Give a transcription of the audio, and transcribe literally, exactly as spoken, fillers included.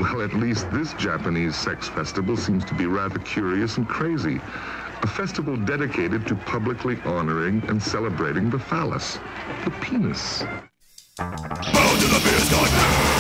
Well, at least this Japanese sex festival seems to be rather curious and crazy. A festival dedicated to publicly honoring and celebrating the phallus, the penis. Bow to the beast,